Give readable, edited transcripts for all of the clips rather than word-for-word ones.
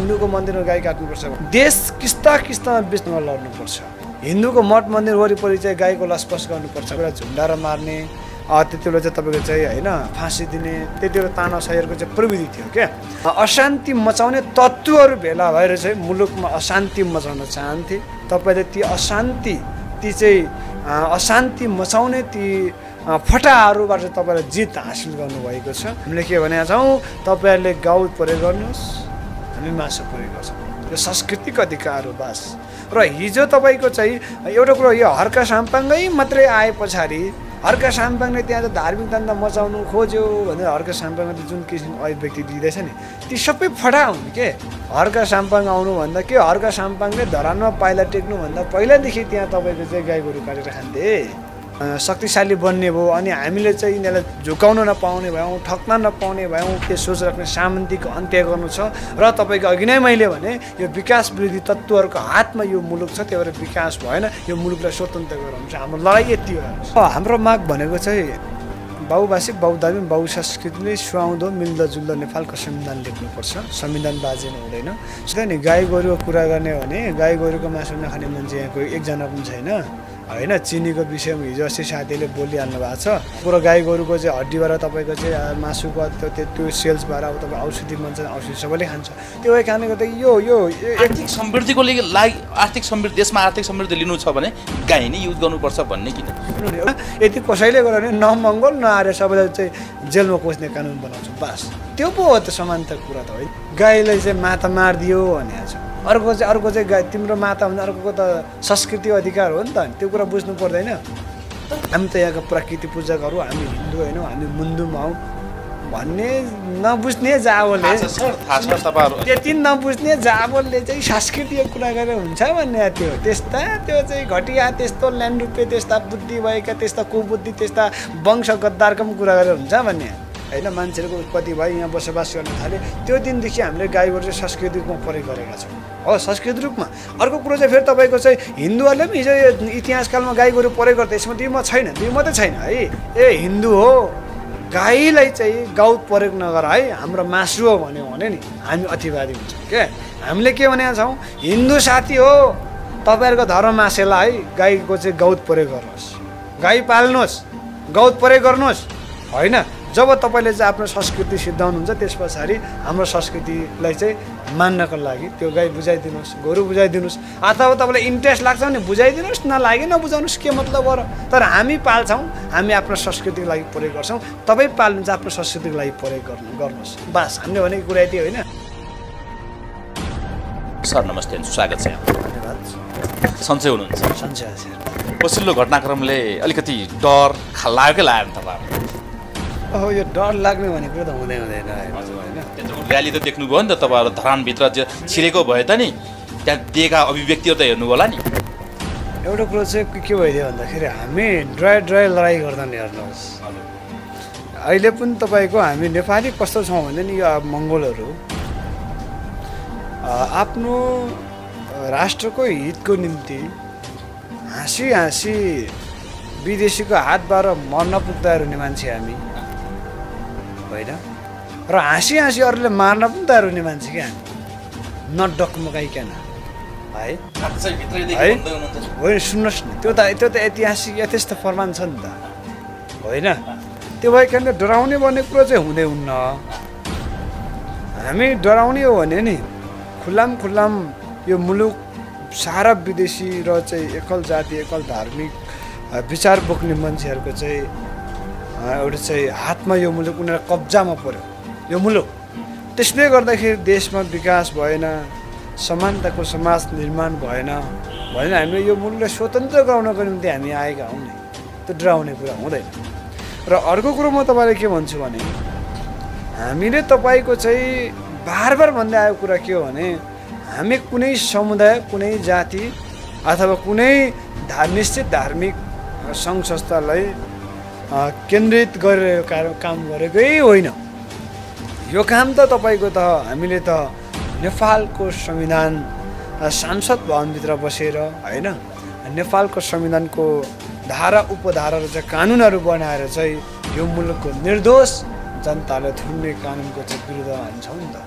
हिन्दूको मन्दिरमा गाई काट्नुपर्छ देश किस्तामा बेच्नमा लड्नुपर्छ हिन्दूको मठ मन्दिर वरिपरि चाहिँ गाईको लसपस गर्नुपर्छ बेला झुन्डाएर मार्ने त्यति बेला चाहिँ तपाईँको चाहिँ होइन फाँसी दिने त्यति बेला तानाशाहीहरूको चाहिँ प्रविधि थियो क्या अशान्ति मचाउने तत्त्वहरू भेला भएर चाहिँ मुलुकमा अशान्ति मचाउन चाहन्थे तपाईँले ती अशान्ति मचाउने ती फटाहरूबाट तपाईँले जित हासिल गर्नुभएको छ हामीले के भनेका छौँ तपाईँहरूले गाउँ प्रयोग गर्नुहोस् हामी मासु प्रयोग गर्छौँ यो सांस्कृतिक अधिकार हो बास र हिजो तपाईँको चाहिँ एउटा कुरो यो हर्का साम्पाङ्गै मात्रै आए पछाडि हर्का साम्पाङले त्यहाँ त धार्मिक दण्ड मचाउनु खोज्यो भनेर हर्का साम्पाङले जुन किसिमको अभिव्यक्ति दिँदैछ नि ती सबै फटा हुन् के हर्का साम्पाङ आउनुभन्दा के हर्का साम्पाङले धरानमा पाइला टेक्नुभन्दा पहिलादेखि त्यहाँ तपाईँको चाहिँ गाई गोरु काटेर खान्थे शक्तिशाली बन्ने भयो अनि हामीले चाहिँ यिनीहरूलाई झुकाउन नपाउने भयौँ ठग्न नपाउने भयौँ त्यो सोच राख्ने सामन्तीको अन्त्य गर्नु छ र तपाईँको अघि नै मैले भने यो विकास विरोधी तत्त्वहरूको हातमा यो मुलुक छ त्यही भएर विकास भएन यो मुलुकलाई स्वतन्त्र गराउनु छ हाम्रो लडाइँ यति हो हाम्रो माग भनेको चाहिँ बहुभाषी बहुधर्मी बहुसंस्कृतिले सुहाउँदो मिल्दोजुल्दो नेपालको संविधान लेख्नुपर्छ संविधान बाजेन हुँदैन सिधै नि गाई गोरुको कुरा गर्ने हो भने गाई गोरुको मासु नखाने मान्छे यहाँ कोही एकजना पनि छैन होइन चिनीको विषयमा हिजो अस्ति साथीले बोलिहाल्नु भएको छ पुरो गाई गोरुको चाहिँ हड्डीबाट तपाईँको चाहिँ मासुको त्यो सेल्सबाट अब तपाईँ औषधि भन्छ औषधि सबैले खान्छ त्यो भए खाने गर्दा यो आर्थिक समृद्धिको लागि आर्थिक समृद्धि देशमा आर्थिक समृद्धि लिनु छ भने गाई नै युज गर्नुपर्छ भन्ने किन यदि कसैले गर्यो भने न मङ्गोल न आर्य सबैलाई चाहिँ जेलमा पस्ने कानुन बनाउँछौँ बास त्यो पो हो त समानता कुरा त है गाईलाई चाहिँ माता मारिदियो भनेको छ अर्को चाहिँ गाई तिम्रो माता भन्दा अर्को त संस्कृति अधिकार हो नि त त्यो कुरा बुझ्नु पर्दैन हामी त यहाँको प्रकृति पूजा गरौँ हामी हिन्दू होइनौँ हामी मुन्दुम हौँ भन्ने नबुझ्ने जावलले त्यति नबुझ्ने जावलले चाहिँ संस्कृतिको कुरा गरेर हुन्छ भन्ने त्यो चाहिँ घटिया त्यस्तो ल्यान्ड रुपे त्यस्ता बुद्धि भएका त्यस्ता कुबुद्धि त्यस्ता वंश गद्दारको पनि कुरा गरेर हुन्छ भन्ने होइन मान्छेहरूको उत्पत्ति भयो यहाँ बसोबास गर्न थाले त्यो दिनदेखि हामीले गाई गोरु चाहिँ सांस्कृतिक रूपमा प्रयोग गरेका छौँ हो सांस्कृतिक रूपमा अर्को कुरो चाहिँ फेरि तपाईँको चाहिँ हिन्दूहरूले पनि हिजो इतिहासकालमा गाई गोरु प्रयोग गर्दा यसमा दुई मत छैन दुई मात्रै छैन है ए हिन्दू हो गाईलाई चाहिँ गाउत प्रयोग नगर है हाम्रो मासु हो भन्यो भने नि हामी अतिवादी हुन्छौँ क्या हामीले के भनेका छौँ हिन्दू साथी हो तपाईँहरूको धर्म मासेला है गाईको चाहिँ गौत प्रयोग गर्नुहोस् गाई पाल्नुहोस् गौत प्रयोग गर्नुहोस् होइन जब तपाईँले चाहिँ आफ्नो संस्कृति सिद्धाउनुहुन्छ त्यस पछाडि हाम्रो संस्कृतिलाई चाहिँ मान्नको लागि त्यो गाई बुझाइदिनुहोस् गोरु बुझाइदिनुहोस् अथवा तपाईँलाई इन्ट्रेस्ट लाग्छ भने बुझाइदिनुहोस् नलागे नबुझाउनुहोस् के मतलब हो र तर हामी पाल्छौँ हामी आफ्नो संस्कृतिको लागि प्रयोग गर्छौँ तपाईँ पाल्नुहुन्छ आफ्नो संस्कृतिको लागि प्रयोग गर्नुहोस् बास हामीले भनेको कुरा यति होइन सर नमस्ते स्वागत छ धन्यवाद सन्चै हुनुहुन्छ सन्चै पछिल्लो घटनाक्रमले अलिकति डर लागेकै लाग्यो नि तपाईँहरू हो यो डर लाग्ने भन्ने कुरो त हुँदैन होइन र्याली त देख्नुभयो नि त तपाईँहरू धरानभित्र छिरेको भए त नि त्यहाँ दिएका अभिव्यक्तिहरू त हेर्नु होला नि एउटा कुरो चाहिँ के भइदियो भन्दाखेरि हामी ड्राई लडाइँ गर्दा नि हेर्नुहोस् अहिले पनि तपाईँको हामी नेपाली कस्तो छौँ भने नि यो मङ्गोलहरू आफ्नो राष्ट्रको हितको निम्ति हाँसी विदेशीको हातबाट मर्न पुग्दा हुने मान्छे हामी होइन र हाँसी अरूले मार्न पनि तयार हुने मान्छे क्या हामी न डकमगाइकन है होइन सुन्नुहोस् न त्यो त ऐतिहासिक यथेष्ट प्रमाण छ नि त होइन त्यो भइकन डराउने भन्ने कुरो चाहिँ हुँदै हुन्न हामी डराउने हो भने नि खुल्लाम यो मुलुक सारा विदेशी र चाहिँ एकल जाति एकल धार्मिक विचार बोक्ने मान्छेहरूको चाहिँ एउटा चाहिँ हातमा यो मुलुक उनीहरू कब्जामा पर्यो यो मुलुक त्यसले गर्दाखेरि देशमा विकास भएन समानताको समाज निर्माण भएन भनेर हामीले यो मुलुकलाई स्वतन्त्र गराउनको निम्ति हामी आएका हौँ नि त्यो डराउने कुरा हुँदैन र अर्को कुरो म तपाईँलाई के भन्छु भने हामीले तपाईँको चाहिँ बार भन्दै आएको कुरा के हो भने हामी कुनै समुदाय कुनै जाति अथवा कुनै निश्चित धार्मिक सङ्घ संस्थालाई केन्द्रित गरेर काम गरेकै होइन यो काम त तपाईँको त हामीले त नेपालको संविधान संसद भवनभित्र बसेर होइन नेपालको संविधानको धारा उपधाराहरू चाहिँ कानुनहरू बनाएर चाहिँ यो मुलुकको निर्दोष जनतालाई थुन्ने कानुनको चाहिँ विरुद्धमा हान्छौँ नि त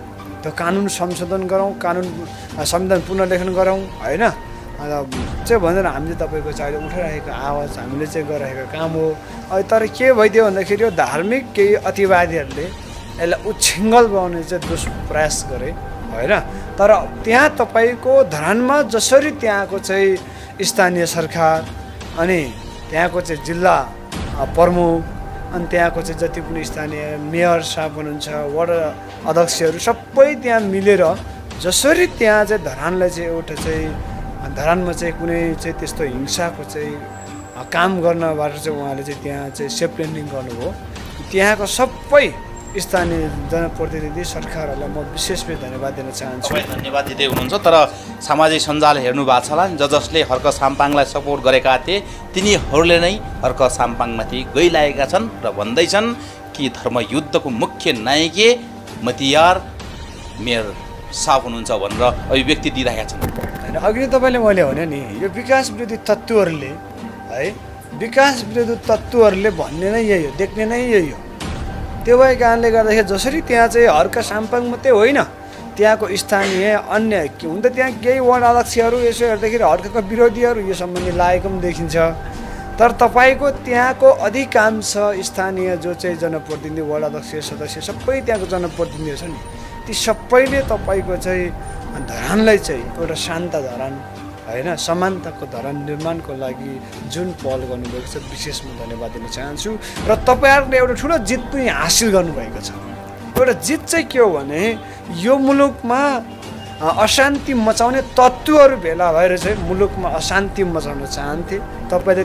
त्यो कानुन संशोधन गरौँ, संविधान पुनर्लेखन गरौँ होइन चाहिँ भनेर हामीले तपाईँको चाहिँ अहिले उठाइरहेको आवाज हामीले चाहिँ गरिरहेको काम हो। तर के भइदियो भन्दाखेरि यो धार्मिक केही अतिवादीहरूले यसलाई उच्छृङ्खल बनाउने चाहिँ दुष्प्रयास गरे होइन। तर त्यहाँ तपाईँको धरानमा जसरी त्यहाँको चाहिँ स्थानीय सरकार अनि त्यहाँको चाहिँ जिल्ला प्रमुख अनि त्यहाँको चाहिँ जति पनि स्थानीय मेयर साहब हुनुहुन्छ, वार्ड अध्यक्षहरू सबै त्यहाँ मिलेर जसरी त्यहाँ चाहिँ धरानलाई चाहिँ एउटा चाहिँ धरानमा चाहिँ कुनै चाहिँ त्यस्तो हिंसाको चाहिँ काम गर्नबाट चाहिँ उहाँले चाहिँ त्यहाँ चाहिँ सेफ ल्यान्डिङ गर्नुभयो। त्यहाँको सबै स्थानीय जनप्रतिनिधि सरकारहरूलाई म विशेष धन्यवाद दिन चाहन्छु। धन्यवाद दिँदै हुनुहुन्छ। तर सामाजिक सञ्जाल हेर्नु भएको छ होला, जसले हर्क साम्पाङलाई सपोर्ट गरेका थिए तिनीहरूले नै हर्क साम्पाङमाथि गइरहेका छन् र भन्दैछन् कि धर्मयुद्धको मुख्य नायकी मतियार मेयर साहब हुनुहुन्छ भनेर अभिव्यक्ति दिइरहेका छन्। होइन अघि तपाईँले मैले भने नि यो विकास विरोधी तत्त्वहरूले है विकास विरोधी तत्त्वहरूले भन्ने नै यही हो, देख्ने नै यही हो। त्यो भएको कारणले गर्दाखेरि जसरी त्यहाँ चाहिँ हर्क साम्पाङ मात्रै होइन त्यहाँको स्थानीय अन्य हुन त त्यहाँ केही वार्ड अध्यक्षहरू यसो हेर्दाखेरि हर्कका विरोधीहरू यो सम्बन्धी लागेको पनि देखिन्छ। तर तपाईँको त्यहाँको अधिकांश स्थानीय जो चाहिँ जनप्रतिनिधि वार्ड अध्यक्ष सदस्य सबै त्यहाँको जनप्रतिनिधिहरू छ नि ती सबैले तपाईँको चाहिँ धरानलाई चाहिँ एउटा शान्त धरान होइन समानताको धरान निर्माणको लागि जुन पहल गर्नुभएको छ विशेष म धन्यवाद दिन चाहन्छु। र तपाईँहरूले एउटा ठुलो जित पनि हासिल गर्नुभएको छ। एउटा जित चाहिँ के हो भने यो मुलुकमा अशान्ति मचाउने तत्त्वहरू भेला भएर चाहिँ मुलुकमा अशान्ति मचाउन चाहन्थे। तपाईँले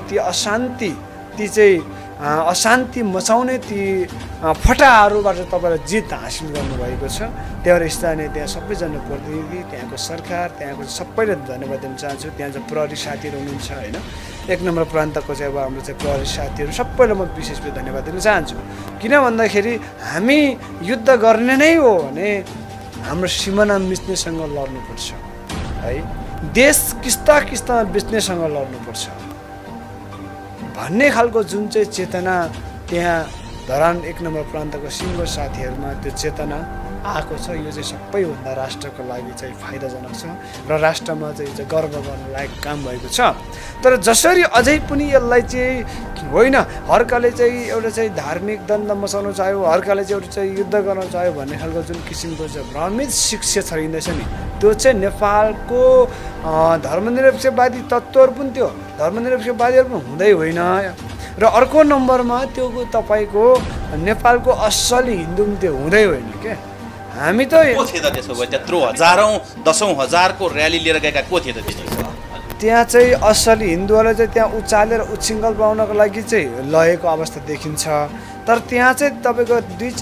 ती चाहिँ अशान्ति मचाउने ती फटाहरूबाट तपाईँले जित हासिल गर्नुभएको छ। त्यहाँ स्थानीय त्यहाँ सबै जनप्रतिनिधि त्यहाँको सरकार त्यहाँको सबैले धन्यवाद दिन चाहन्छु। त्यहाँ चाहिँ प्रहरी साथीहरू हुनुहुन्छ होइन, 1 नम्बर प्रान्तको चाहिँ अब हाम्रो चाहिँ प्रहरी साथीहरू सबैलाई म विशेष धन्यवाद दिन चाहन्छु। किन भन्दाखेरि हामी युद्ध गर्ने नै हो भने हाम्रो सिमाना मिच्नेसँग लड्नुपर्छ है, देश किस्ता किस्तामा बेच्नेसँग लड्नुपर्छ भन्ने खालको जुन चाहिँ चेतना त्यहाँ धरान 1 नम्बर प्रान्तको सिङ्गो साथीहरूमा त्यो चेतना आएको छ। यो चाहिँ सबैभन्दा राष्ट्रको लागि चाहिँ फाइदाजनक छ र राष्ट्रमा चाहिँ गर्व गर्न लायक काम भएको छ। तर जसरी अझै पनि यसलाई चाहिँ होइन हर्कले चाहिँ एउटा चाहिँ धार्मिक द्वन्द मचाउन चाह्यो, हर्कले चाहिँ एउटा चाहिँ युद्ध गर्न चाह्यो भन्ने खालको जुन किसिमको चाहिँ भ्रमित शिक्षा छरिँदैछ नि त्यो चाहिँ नेपालको धर्मनिरपेक्षवादी तत्त्वहरू पनि त्यो धर्मनिरपेक्षवादीहरू पनि हुँदै होइन। र अर्को नम्बरमा त्यो तपाईँको नेपालको असली हिन्दू पनि त्यो हुँदै होइन क्या। हामी त को थिए त त्यसो भए त्यत्रो हजारौँ दसौँ हजारको र्याली लिएर गएका को थिए त त्यहाँ चाहिँ असली हिन्दूहरूलाई चाहिँ त्यहाँ उचालेर उच्छृङ्खल बनाउनको लागि चाहिँ लगेको अवस्था देखिन्छ। तर त्यहाँ चाहिँ तपाईँको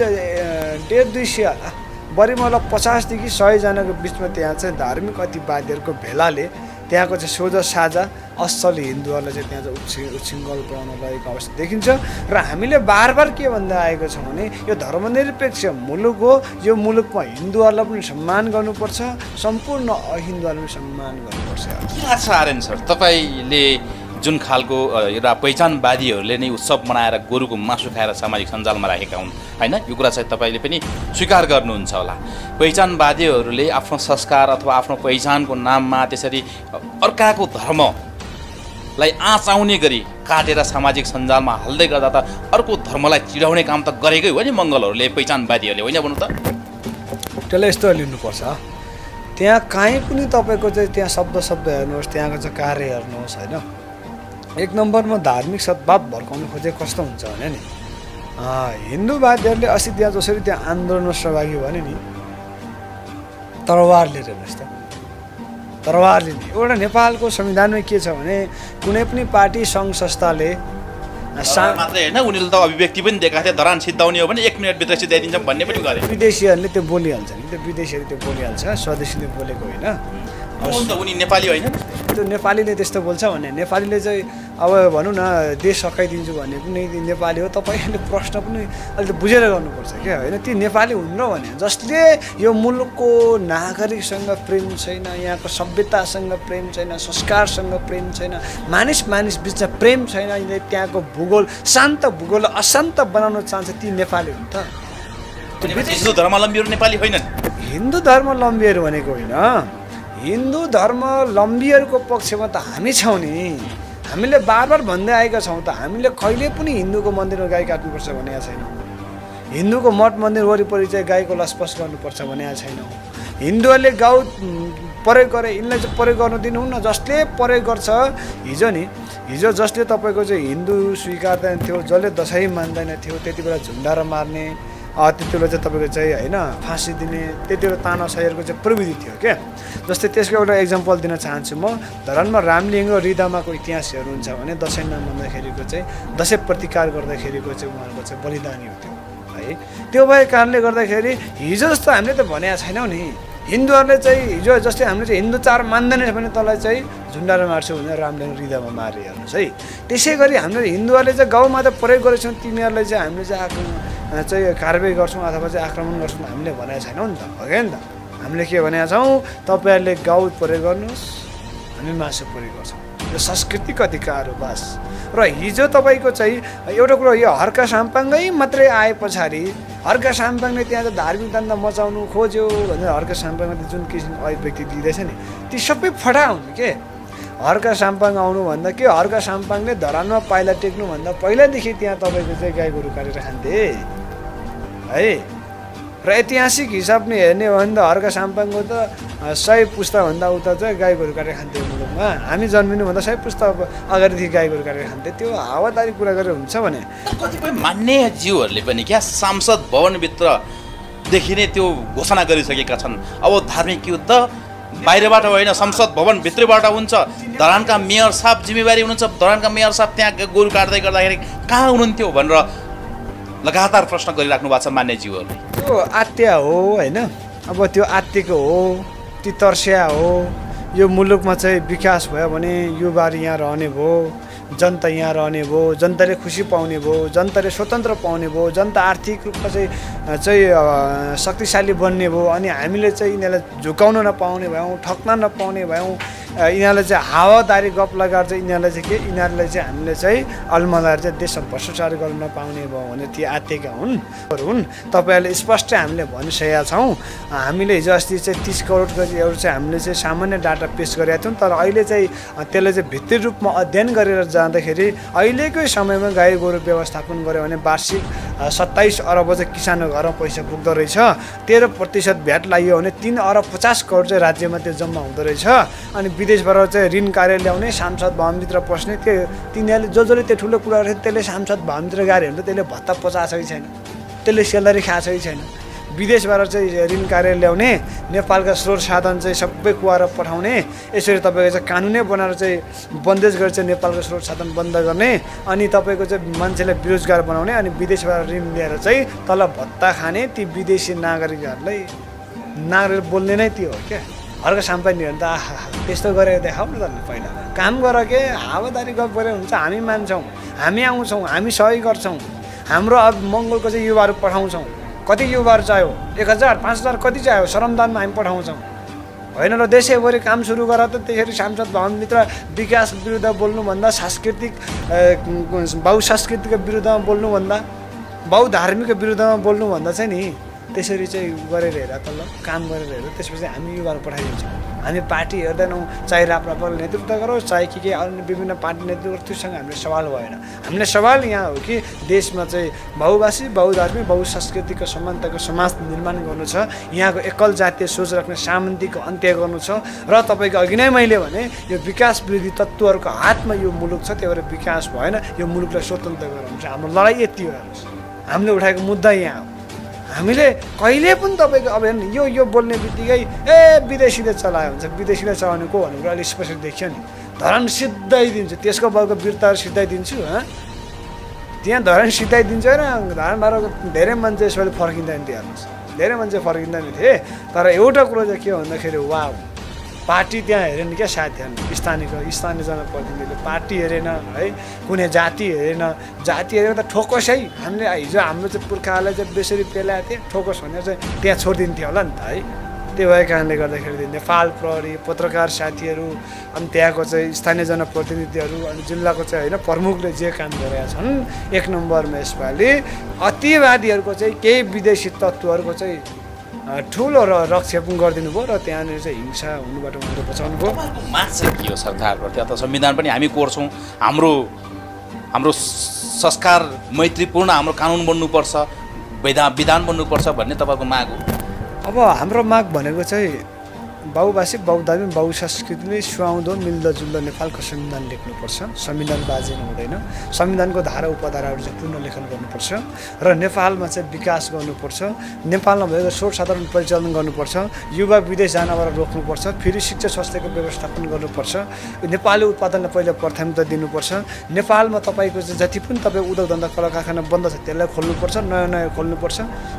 150-200 बढी मतलब 50 देखि 100 जनाको बिचमा त्यहाँ चाहिँ धार्मिक अतिवादीहरूको भेलाले त्यहाँको चाहिँ सोझा साझा असली हिन्दूहरूलाई चाहिँ त्यहाँ चाहिँ उच्छृङ्खल बनाउन लगेको अवस्था देखिन्छ। र हामीले बार बार के भन्दै आएको छौँ भने यो धर्मनिरपेक्ष मुलुक हो, यो मुलुकमा हिन्दूहरूलाई पनि सम्मान गर्नुपर्छ, सम्पूर्ण अहिन्दूहरूलाई पनि सम्मान गर्नुपर्छ। के लाग्छ आर्यन सर, तपाईँले जुन खालको एउटा पहिचानवादीहरूले नै उत्सव मनाएर गोरुको मासु खाएर सामाजिक सञ्जालमा राखेका हुन् होइन, यो कुरा चाहिँ तपाईँले पनि स्वीकार गर्नुहुन्छ होला। पहिचानवादीहरूले आफ्नो संस्कार अथवा आफ्नो पहिचानको नाममा त्यसरी अर्काको धर्मलाई आँच आउने गरी काटेर सामाजिक सञ्जालमा हाल्दै गर्दा त अर्को धर्मलाई चिडाउने काम त गरेकै हो नि मङ्गलहरूले, पहिचानवादीहरूले होइन भन्नु त। त्यसलाई यस्तो लिनुपर्छ, त्यहाँ काहीँ पनि तपाईँको चाहिँ त्यहाँ शब्द हेर्नुहोस्, त्यहाँको चाहिँ कार्य हेर्नुहोस् होइन। 1 नम्बरमा धार्मिक सद्भाव भड्काउनु खोजेको कस्तो हुन्छ भने नि हिन्दूवादीहरूले अस्ति त्यहाँ जसरी त्यहाँ आन्दोलनमा सहभागी भने नि तरवार लिएर हेर्नुहोस् त, तरवार लिने एउटा नेपालको संविधानमा के छ भने कुनै पनि पार्टी सङ्घ संस्थाले मात्रै होइन उनीहरूले त अभिव्यक्ति पनि दिएका थिए धरान सिद्धाउने हो भने 1 मिनटभित्र सिद्धाइदिन्छौँ भन्ने पनि गरे। विदेशीहरूले त्यो बोलिहाल्छ नि, त्यो विदेशीहरूले त्यो बोलिहाल्छ, स्वदेशीले बोलेको होइन। उनी नेपाली होइन, त्यो नेपालीले त्यस्तो बोल्छ भने नेपालीले चाहिँ अब भनौँ न देश सकाइदिन्छु भन्ने पनि नेपाली हो। तपाईँले प्रश्न पनि अलिक बुझेर गर्नुपर्छ क्या होइन। ती नेपाली हुन् र भने जसले यो मुलुकको नागरिकसँग प्रेम छैन, यहाँको सभ्यतासँग प्रेम छैन, संस्कारसँग प्रेम छैन, मानिस बिचमा प्रेम छैन, त्यहाँको भूगोल शान्त भूगोल अशान्त बनाउन चाहन्छ ती नेपाली हुन् त। हिन्दू धर्मावलम्बीहरू नेपाली होइनन्, हिन्दू धर्मावलम्बीहरू भनेको होइन, हिन्दू धर्मावलम्बीहरूको पक्षमा त हामी छौँ नि। हामीले बार बार भन्दै आएका छौँ त, हामीले कहिले पनि हिन्दूको मन्दिरमा गाई काट्नुपर्छ भनेको छैनौँ। हिन्दूको मठ मन्दिर वरिपरि चाहिँ गाईको लसपस गर्नुपर्छ भनेको छैनौँ। हिन्दूहरूले गाउँ प्रयोग गरे, यिनलाई चाहिँ प्रयोग गर्नु दिनुहुन्न। जसले प्रयोग गर्छ, हिजो जसले तपाईँको चाहिँ हिन्दू स्वीकार्दैन थियो, जसले दसैँ मान्दैन थियो, त्यति बेला झुन्डाएर मार्ने, त्यति बेला चाहिँ तपाईँको चाहिँ होइन फाँसी दिने, त्यति बेला तानाशाहीहरूको चाहिँ प्रविधि थियो क्या। जस्तै त्यसको एउटा इक्जाम्पल दिन चाहन्छु म। धरानमा रामलिङ र रिदामाको इतिहासहरू हुन्छ भने दसैँ नमान्दाखेरिको चाहिँ दसैँ प्रतिकार गर्दाखेरिको चाहिँ उहाँहरूको चाहिँ बलिदानी हुन्थ्यो है। त्यो भएको कारणले गर्दाखेरि हिजो जस्तो हामीले त भनेको छैनौँ नि। हिन्दूहरूले चाहिँ हिजो जस्तै हामीले चाहिँ हिन्दू चाड मान्दैन भने तँलाई चाहिँ झुन्डाएर मार्छौ भनेर रामलिङ रिदामा मारे हेर्नुहोस् है। त्यसै गरी हामीले हिन्दूहरूले चाहिँ गाउँमा त प्रयोग गरेछौँ, तिमीहरूलाई चाहिँ हामीले चाहिँ कारबाही गर्छौँ अथवा चाहिँ आक्रमण गर्छौँ हामीले भनेको छैनौँ नि त, हो क्या नि त। हामीले के भनेका छौँ, तपाईँहरूले गाउँ प्रयोग गर्नुहोस्, हामी मासु प्रयोग गर्छौँ। यो सांस्कृतिक अधिकार हो बस। र हिजो तपाईँको चाहिँ एउटा कुरो, यो हर्का साम्पाङ्गै मात्रै आए पछाडि हर्का साम्पाङले त्यहाँ चाहिँ धार्मिक दण्ड मचाउनु खोज्यो भनेर हर्का साम्पाङले जुन किसिम अभिव्यक्ति दिँदैछ नि, ती सबै फटा हुन् के। हर्का साम्पाङ आउनुभन्दा के, हर्का साम्पाङले धरानमा पाइला टेक्नुभन्दा पहिलादेखि त्यहाँ तपाईँको चाहिँ गाई गोरु काटेर खान्थे है। र ऐतिहासिक हिसाबले हेर्ने हो भने त हर्का साम्पाङको त 100 पुस्ताभन्दा उता चाहिँ गाई गोरु काटेर खान्थ्यो मुलुकमा। हामी जन्मिनुभन्दा 100 पुस्ता अगाडिदेखि गाई गोरु काटेर खान्थे। त्यो हावादारी कुरा गरेर हुन्छ भने कतिपय मान्ने जीवहरूले पनि क्या सांसद भवनभित्रदेखि नै त्यो घोषणा गरिसकेका छन्, अब धार्मिक युद्ध बाहिरबाट होइन संसद भवनभित्रबाट हुन्छ। धरानका मेयर साहब जिम्मेवारी हुनुहुन्छ, धरानका मेयर साहब त्यहाँ गोरु काट्दै गर्दाखेरि कहाँ हुनुहुन्थ्यो भनेर लगातार प्रश्न गरिराख्नु भएको छ मान्ने जीवहरूले। त्यो आत्या हो होइन, अब त्यो आत्तिको हो, त्यो तर्स्या हो। यो मुलुकमा चाहिँ विकास भयो भने युवाहरू यहाँ रहने भयो, जनता यहाँ रहने भयो, जनताले खुसी पाउने भयो, जनताले स्वतन्त्र पाउने भयो, जनता आर्थिक रूपमा चाहिँ शक्तिशाली बन्ने भयो। अनि हामीले चाहिँ यिनीहरूलाई झुकाउन नपाउने भयौँ, ठग्न नपाउने भयौँ। यिनीहरूलाई चाहिँ हावादारी गफ लगाएर चाहिँ यिनीहरूलाई चाहिँ के, यिनीहरूलाई चाहिँ हामीले चाहिँ अल्मलाएर चाहिँ देशमा भ्रष्टाचार गर्न नपाउने भयो भने ती आत्तिका हुन्। तपाईँहरूले स्पष्ट हामीले भनिसकेका छौँ। हामीले हिजो अस्ति चाहिँ 30 करोड गरी चाहिँ हामीले चाहिँ सामान्य डाटा पेस गरेका थियौँ, तर अहिले चाहिँ त्यसलाई चाहिँ भित्री रूपमा अध्ययन गरेर जाँदाखेरि अहिलेकै समयमा गाई गोरु व्यवस्थापन गऱ्यो भने वार्षिक 27 अरब चाहिँ किसानको घरमा पैसा पुग्दो रहेछ। 13% भ्याट लाग्यो भने 3 अरब 50 करोड चाहिँ राज्यमा त्यो जम्मा हुँदो रहेछ। अनि विदेशबाट चाहिँ ऋण कार्य ल्याउने, सांसद भवनभित्र पस्ने, त्यो तिनीहरूले जसले त्यो ठुलो कुरा गर्छ त्यसले सांसद भवनभित्र गाडी हुन्छ, त्यसले भत्ता पचाएको कि छैन, त्यसले सेलरी खाएको छ कि छैन। विदेशबाट चाहिँ ऋण कार्य ल्याउने, नेपालका स्रोत साधन चाहिँ सबै कुवाएर पठाउने, यसरी तपाईँको चाहिँ कानुनै बनाएर चाहिँ बन्देज गरेर चाहिँ नेपालको स्रोत साधन बन्द गर्ने, अनि तपाईँको चाहिँ मान्छेलाई बेरोजगार बनाउने, अनि विदेशबाट ऋण लिएर चाहिँ तल भत्ता खाने ती विदेशी नागरिकहरूलाई नागरिक बोल्ने नै त्यो हो क्या। हर्का साम्पाङहरू त त्यस्तो गरेर देखाउ न त पहिला काम गर के, हावादारी गफ गरेर हुन्छ। हामी मान्छौँ, हामी आउँछौँ, हामी सहयोग गर्छौँ। हाम्रो अब मङ्गलको चाहिँ युवाहरू पठाउँछौँ। कति युवाहरू चाहियो, 1000 5000 कति चाहियो, श्रमदानमा हामी पठाउँछौँ होइन र। देशैभरि काम सुरु गर त। त्यसरी सांसद भवनभित्र विकास विरुद्ध बोल्नुभन्दा, सांस्कृतिक बहुसांस्कृतिक विरुद्धमा बोल्नुभन्दा, बहुधार्मिक विरुद्धमा बोल्नुभन्दा चाहिँ नि त्यसरी चाहिँ गरेर हेर त, ल काम गरेर हेर। त्यसपछि हामी युवाहरू पठाइदिन्छौँ। हामी पार्टी हेर्दैनौँ, चाहे राप्रपाले नेतृत्व गरोस्, चाहे के अन्य विभिन्न पार्टी नेतृत्व, त्योसँग हामीले सवाल भएन। हामीले सवाल यहाँ हो कि देशमा चाहिँ बहुभाषी, बहुधार्मिक, बहुसांस्कृतिक समानताको समाज निर्माण गर्नु छ। यहाँको एकल जातीय सोच राख्ने सामन्तीको अन्त्य गर्नु छ। र तपाईँको अघि नै मैले भने यो विकास विरोधी तत्त्वहरूको हातमा यो मुलुक छ, त्यही भएर विकास भएन। यो मुलुकलाई स्वतन्त्र गराउनु छ। हाम्रो लडाइँ यति हो। हेर्नुहोस्, हामीले उठाएको मुद्दा यहाँ हो। हामीले कहिले पनि तपाईँको अब हेर्नु, यो बोल्ने बित्तिकै विदेशीले चलायो हुन्छ, विदेशीले चलाउने को भनेर अलिक स्पष्ट देखियो नि। धरान सिधाइदिन्छु, त्यसको बाबुको वीरताहरू सिधाइदिन्छु। त्यहाँ धरान सिधाइदिन्छ होइन। धरानबाट धेरै मान्छे यसपालि फर्किँदैन थियो। हेर्नुहोस्, धेरै मान्छे फर्किँदैन थिए। तर एउटा कुरो चाहिँ के भन्दाखेरि वा पार्टी त्यहाँ हेरेन क्या साथीहरू, स्थानीय जनप्रतिनिधिले पार्टी हेरेन है, कुनै जाति हेरेन। जाति हेरेर त ठोकस है। हामीले हिजो हाम्रो चाहिँ पुर्खाहरूलाई चाहिँ बेसरी पेलाएको थिएँ, ठोकस भनेर चाहिँ त्यहाँ छोडिदिन्थ्यो होला नि त है। त्यो भएको कारणले गर्दाखेरि नेपाल प्रहरी, पत्रकार साथीहरू, अनि त्यहाँको चाहिँ स्थानीय जनप्रतिनिधिहरू, अनि जिल्लाको चाहिँ होइन प्रमुखले जे काम गरेका छन्, 1 नम्बरमा यसपालि अतिवादीहरूको चाहिँ केही विदेशी तत्त्वहरूको चाहिँ ठुलो रक्षेप गरिदिनु भयो र त्यहाँनिर चाहिँ हिंसा हुनुबाट उहाँले बचाउनु भयो। माग चाहिँ के हो सरकारबाट अथवा संविधान पनि हामी कोर्छौँ, हाम्रो संस्कार मैत्रीपूर्ण हाम्रो कानुन बन्नुपर्छ, विधान बन्नुपर्छ भन्ने तपाईँको माग हो? अब हाम्रो माग भनेको चाहिँ बहुभाषिक बहुधार्मिक बहुसंस्कृतिले सुहाउँदो मिल्दोजुल्दो नेपालको संविधान लेख्नुपर्छ। संविधान बाजे हुँदैन। संविधानको धारा उपधाराहरू चाहिँ पुनः लेखन गर्नुपर्छ र नेपालमा चाहिँ विकास गर्नुपर्छ। नेपालमा भएको सर्वसाधारण परिचालन गर्नुपर्छ। युवा विदेश जानबाट रोक्नुपर्छ। फेरि शिक्षा स्वास्थ्यको व्यवस्थापन गर्नुपर्छ। नेपाली उत्पादनलाई पहिला प्राथमिकता दिनुपर्छ। नेपालमा तपाईँको चाहिँ जति पनि तपाईँ उद्योग धन्दा कला कारखाना बन्द छ त्यसलाई खोल्नुपर्छ, नयाँ नयाँ खोल्नुपर्छ।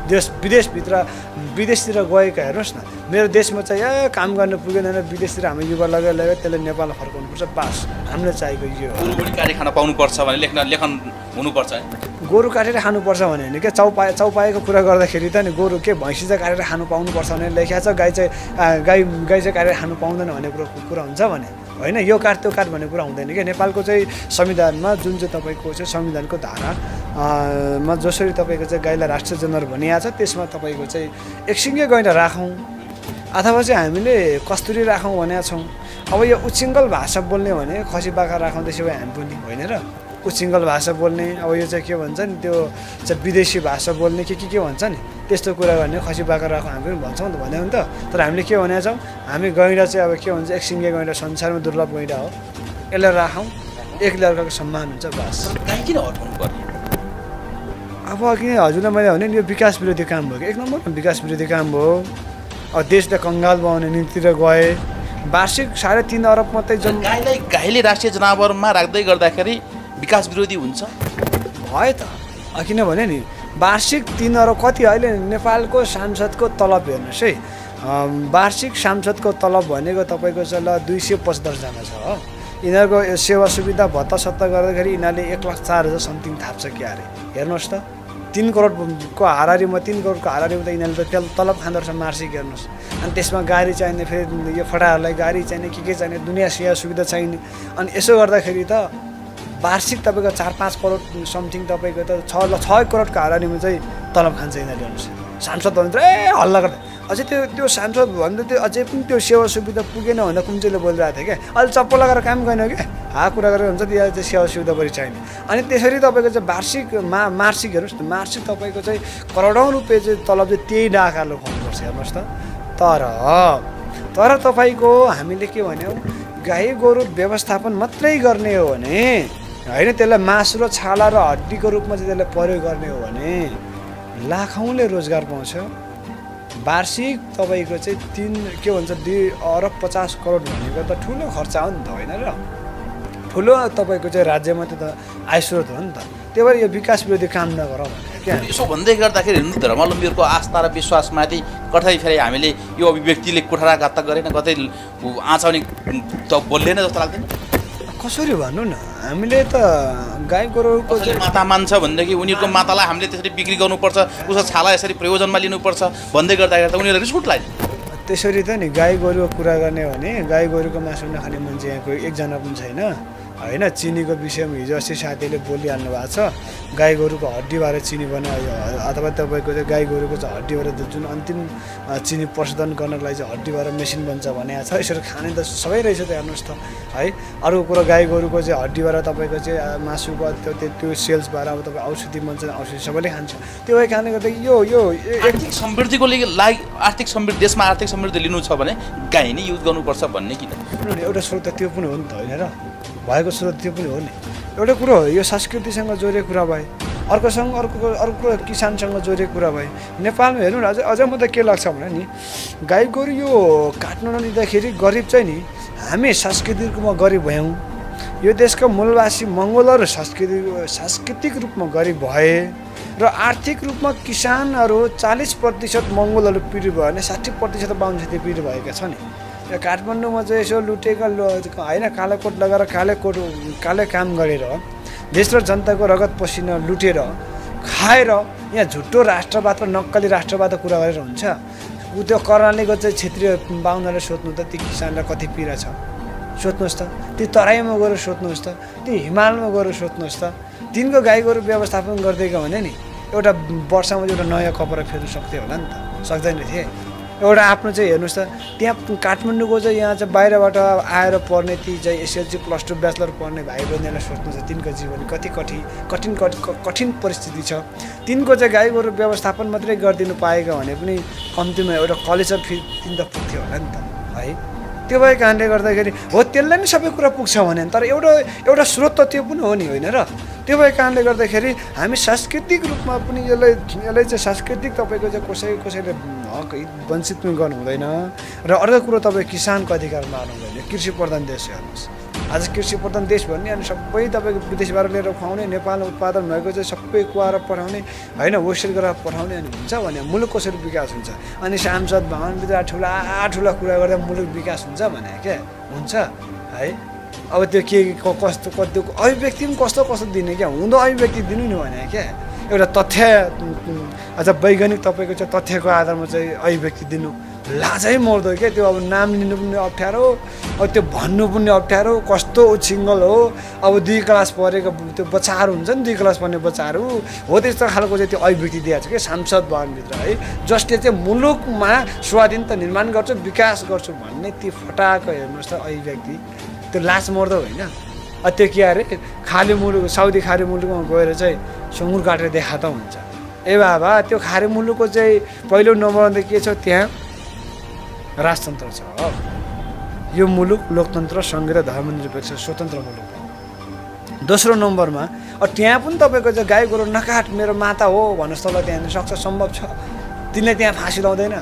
विदेशतिर गएका हेर्नुहोस् न, मेरो देशमा चाहिँ काम गर्न पुगेन, विदेशतिर हामी युवा लगाएर त्यसले नेपाललाई फर्काउनुपर्छ। बास हामीलाई चाहिएको यो गोरु पनि काटेर खान पाउनुपर्छ भने लेखन हुनुपर्छ। गोरु काटेर खानुपर्छ भने नि क्या चौपाएको कुरा गर्दाखेरि त नि गोरु के भैँसी चाहिँ काटेर खानु पाउनुपर्छ भने लेखेको छ, गाई चाहिँ काटेर खानु पाउँदैन भन्ने कुरा हुन्छ भने होइन। यो काट त्यो काट भन्ने कुरा हुँदैन क्या। नेपालको चाहिँ संविधानमा जुन चाहिँ तपाईँको चाहिँ संविधानको धारामा जसरी तपाईँको चाहिँ गाईलाई राष्ट्रिय जनावर भनिएको छ त्यसमा तपाईँको चाहिँ एकसिङ्गे गैँडा राखौँ अथवा चाहिँ हामीले कस्तुरी राखौँ भनेका छौँ। अब यो उच्चिङ्गल भाषा बोल्ने भने खसी बाख्रा राखौँ त्यसो भए हामी पनि होइन र उच्चिङ्गल भाषा बोल्ने अब यो चाहिँ के भन्छ नि त्यो चाहिँ विदेशी भाषा बोल्ने के भन्छ नि त्यस्तो कुरा गर्ने खसी बाख्रा राखौँ हामी पनि भन्छौँ त भन्यो नि त। तर हामीले के भनेका छौँ हामी गैँडा चाहिँ अब के भन्छ एकसिङ्गे गैँडा संसारमा दुर्लभ गैँडा हो, यसलाई राखौँ, एकले अर्काको सम्मान हुन्छ। बास गाई किन हटाउनु पर्ने? अब अघि हजुरलाई मैले भने यो विकास विरोधी काम भयो कि एक नम्बर विकास विरोधी काम भयो। अब देशलाई कङ्गाल बनाउने नीतितिर गए। वार्षिक 3.5 अरब मात्रै गाईले राष्ट्रिय जनावरमा राख्दै गर्दाखेरि विकास विरोधी हुन्छ भयो त। किनभने नि वार्षिक 3 अरब कति अहिले नेपालको सांसदको तलब हेर्नुहोस् है। वार्षिक सांसदको तलब भनेको तपाईँको चाहिँ ल 275 जना छ हो। यिनीहरूको सेवा सुविधा भत्ता सत्ता गर्दाखेरि यिनीहरूले 1,04,000 समथिङ थाप्छ क्या अरे। हेर्नुहोस् त 3 करोडको हाराहारीमा 3 करोडको हाराहारीमा त यिनीहरूले त तलब खाँदो रहेछ मार्सिक। हेर्नुहोस् अनि त्यसमा गाडी चाहिने, फेरि यो फटाहरूलाई गाडी चाहिने, के चाहिने, दुनियाँ सेवा सुविधा चाहिने। अनि यसो गर्दाखेरि त वार्षिक तपाईँको 4-5 करोड समथिङ तपाईँको त 6 करोडको हाराहारीमा चाहिँ तलब खान्छ यिनीहरूले। हेर्नुहोस् सांसद भन्दा हल्ला गर्दा अझै त्यो सांसद भन्दा त्यो अझै पनि त्यो सेवा सुविधा पुगेन भन्दा कुन चाहिँले बोलिरहेको थियो क्या। अहिले चप्पल लगाएर काम गरेन क्या, कुरा गरेर हुन्छ त्यो चाहिँ सेवा सुविधा बढी चाहिने। अनि त्यसरी तपाईँको चाहिँ मार्सिक हेर्नुहोस् न, मार्सिक तपाईँको चाहिँ करोडौँ रुपियाँ चाहिँ तलब चाहिँ त्यही डाकाले खुवाउनुपर्छ। हेर्नुहोस् त। तर तपाईँको हामीले के भन्यौँ गाई गोरु व्यवस्थापन मात्रै गर्ने हो भने होइन, त्यसलाई मासु र छाला र हड्डीको रूपमा चाहिँ त्यसलाई प्रयोग गर्ने हो भने लाखौँले रोजगार पाउँछ। वार्षिक तपाईँको चाहिँ 2 अरब 50 करोड भनेको त ठुलो खर्च हो नि त होइन र, ठुलो तपाईँको चाहिँ राज्यमा त आय स्रोत हो नि त। त्यही भएर यो विकास विरोधी काम नगरौँ भनेर क्या। यसो भन्दै गर्दाखेरि धर्मावलम्बीहरूको आस्था र विश्वासमाथि कतै फेरि हामीले यो अभिव्यक्तिले कुठाराघात त गरेन, कतै आँचाउने त बोल्दैन जस्तो लाग्दैन? कसरी भन्नु न, हामीले त गाई गोरुको माता मान्छ भनेदेखि उनीहरूको मातालाई हामीले त्यसरी बिक्री गर्नुपर्छ, उसको छाला यसरी प्रयोजनमा लिनुपर्छ भन्दै गर्दाखेरि त उनीहरूले रिस उठ्ला नि। त्यसरी त नि गाई गोरुको कुरा गर्ने हो भने गाई गोरुको मासु नखाने मान्छे यहाँको एकजना पनि छैन होइन। चिनीको विषयमा हिजो अस्ति साथीले बोलिहाल्नु भएको छ। गाई गोरुको हड्डीबाट चिनी बनायो अथवा तपाईँको चाहिँ गाई गोरुको चाहिँ हड्डीबाट जुन अन्तिम चिनी प्रशोधन गर्नको लागि चाहिँ हड्डीबाट मेसिन बन्छ भनेको छ। यसरी खाने त सबै रहेछ त हेर्नुहोस् त है। अर्को कुरो गाई गोरुको चाहिँ हड्डीबाट तपाईँको चाहिँ मासुको त्यो सेल्सबाट अब तपाईँ औषधि बन्छ, औषधि सबैले खान्छ। त्यो भए खाने गर्दा यो आर्थिक समृद्धिको लागि आर्थिक समृद्धि देशमा आर्थिक समृद्धि लिनु छ भने गाई नै युज गर्नुपर्छ भन्ने किन? एउटा स्रोत त त्यो पनि हो नि त होइन र, भएको स्रोत त्यो पनि हो नि। एउटा कुरो हो यो संस्कृतिसँग जोडिएको कुरा भए, अर्को किसानसँग जोडिएको कुरा भए। नेपालमा हेर्नु न अझ म त के लाग्छ भने नि गाई गोरु यो काट्नु नदिँदाखेरि गरिब चाहिँ नि हामी सांस्कृतिक रूपमा गरिब भयौँ। यो देशको मूलवासी मङ्गोलहरू सांस्कृतिक रूपमा गरिब भए र आर्थिक रूपमा किसानहरू 40% मङ्गोलहरू पीडित भयो भने 60% बाहुन जाति पीडित भएका छन्। काठमाडौँमा चाहिँ यसो लुटेका होइन कालोकोट लगाएर काले काम गरेर देश र जनताको रगत पसिना लुटेर खाएर यहाँ झुटो राष्ट्रवाद र नक्कली राष्ट्रवाद कुरा गरेर हुन्छ। त्यो कर्णालीको चाहिँ क्षेत्रीय बाहुनहरूले सोध्नु त ती किसानलाई कति पीडा छ सोध्नुहोस् त, ती तराईमा गएर सोध्नुहोस् त, ती हिमालमा गएर सोध्नुहोस् त। तिनको गाई गोरु व्यवस्थापन गरिदिएको भने नि एउटा वर्षमा एउटा नयाँ कपडा फेर्न सक्थ्यो होला नि त। सक्दैन थिए। एउटा आफ्नो चाहिँ हेर्नुहोस् त त्यहाँ काठमाडौँको चाहिँ यहाँ चाहिँ बाहिरबाट आएर पढ्ने ती चाहिँ एसएलसी +2 ब्याचलर पढ्ने भाइ बहिनीलाई सोच्नु चाहिँ तिनको जीवन कति कठिन परिस्थिति छ। तिनको चाहिँ गाई गोरु व्यवस्थापन मात्रै गरिदिनु पाएका भने पनि कम्तीमा एउटा कलेज फी तिन त पुग्थ्यो होला नि त है। त्यो भएको कारणले गर्दाखेरि हो त्यसलाई नै सबै कुरा पुग्छ भने तर एउटा स्रोत त त्यो पनि हो नि होइन र। त्यो भएको कारणले गर्दाखेरि हामी सांस्कृतिक रूपमा पनि यसलाई चाहिँ सांस्कृतिक तपाईँको चाहिँ कसैले हक वञ्चित पनि गर्नु हुँदैन। र अर्को कुरो तपाईँ किसानको अधिकार मार्नु हुँदैन। कृषि प्रधान देश हेर्नुहोस्, आज कृषि प्रधान देश भन्ने अनि सबै तपाईँको विदेशबाट लिएर खुवाउने, नेपालमा उत्पादन भएको चाहिँ सबै कुवाएर पठाउने होइन, होस्टेल गरेर पठाउने अनि हुन्छ भने मुलुक कसरी विकास हुन्छ। अनि सांसद भवनभित्र ठुला कुरा गर्दा मुलुक विकास हुन्छ भने क्या हुन्छ है। अब त्यो के कस्तो अभिव्यक्ति पनि कस्तो दिने क्या हुँदो अभिव्यक्ति दिनु नि भने क्या एउटा तथ्य अझ वैज्ञानिक तपाईँको चाहिँ तथ्यको आधारमा चाहिँ अभिव्यक्ति दिनु लाजै मर्दो क्या। त्यो अब नाम लिनु पनि अप्ठ्यारो, अब त्यो भन्नु पनि अप्ठ्यारो, कस्तो सिङ्गल हो। अब 2 क्लास पढेको त्यो बच्चाहरू हुन्छ नि, 2 क्लास पढ्ने बच्चाहरू हो त्यस्तो खालको चाहिँ त्यो अभिव्यक्ति दिएको छ क्या सांसद भवनभित्र है। जसले चाहिँ मुलुकमा स्वाधीनता निर्माण गर्छु विकास गर्छु भन्ने ती फटाको हेर्नुहोस् त अभिव्यक्ति, त्यो लाज मर्दो होइन। त्यो के अरे खाली मुलुक साउदी खाडी मुलुकमा गएर चाहिँ सुँगुर काटेर देखा त हुन्छ। ए बाबा त्यो खाडी मुलुकको चाहिँ पहिलो नम्बरमा के छ त्यहाँ राजतन्त्र छ। यो मुलुक लोकतन्त्र सङ्घीय धर्मनिरपेक्ष स्वतन्त्र मुलुक हो। दोस्रो नम्बरमा त्यहाँ पनि तपाईँको चाहिँ गाई गोरु नकाट मेरो माता हो भन्नुहोस् तल त्यहाँ सक्छ सम्भव छ। तिनले त्यहाँ फाँसी लाउँदैन।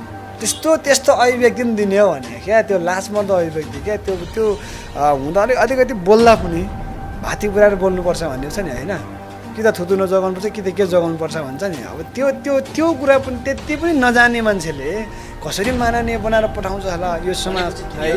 त्यस्तो अभिव्यक्ति पनि दिने हो भने क्या त्यो लाजमर्दो अभिव्यक्ति क्या। त्यो हुँदा अलिकति बोल्दा पनि भाती पुऱ्याएर बोल्नुपर्छ भन्ने छ नि होइन। कि त थुतु नजगाउनुपर्छ कि त के जगाउनुपर्छ भन्छ नि। अब त्यो कुरा पनि त्यति पनि नजान्ने मान्छेले कसरी माननीय बनाएर पठाउँछ होला यो समाज है।